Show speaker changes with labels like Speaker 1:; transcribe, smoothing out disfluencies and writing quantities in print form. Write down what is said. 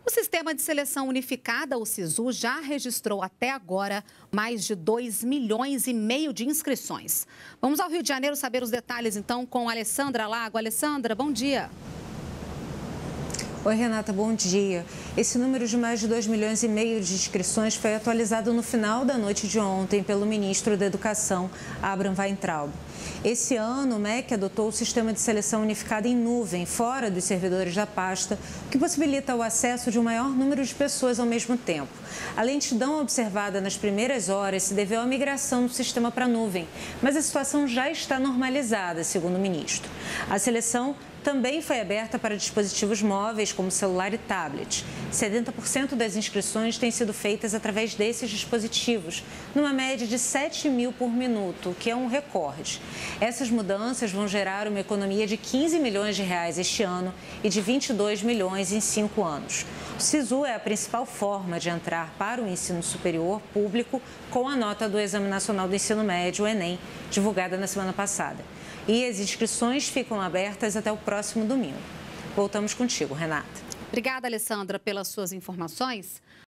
Speaker 1: O Sistema de Seleção Unificada, o SISU, já registrou até agora mais de 2,5 milhões de inscrições. Vamos ao Rio de Janeiro saber os detalhes, então, com a Alessandra Lago. Alessandra, bom dia.
Speaker 2: Oi, Renata, bom dia. Esse número de mais de 2,5 milhões de inscrições foi atualizado no final da noite de ontem pelo ministro da Educação, Abraham Weintraub. Esse ano, o MEC adotou o sistema de seleção unificada em nuvem, fora dos servidores da pasta, o que possibilita o acesso de um maior número de pessoas ao mesmo tempo. A lentidão observada nas primeiras horas se deveu à migração do sistema para a nuvem, mas a situação já está normalizada, segundo o ministro. A seleção também foi aberta para dispositivos móveis, como celular e tablet. 70% das inscrições têm sido feitas através desses dispositivos, numa média de 7 mil por minuto, o que é um recorde. Essas mudanças vão gerar uma economia de 15 milhões de reais este ano e de 22 milhões em 5 anos. O SISU é a principal forma de entrar para o ensino superior público com a nota do Exame Nacional do Ensino Médio, o Enem, divulgada na semana passada. E as inscrições ficam abertas até o próximo domingo. Voltamos contigo, Renata.
Speaker 1: Obrigada, Alessandra, pelas suas informações.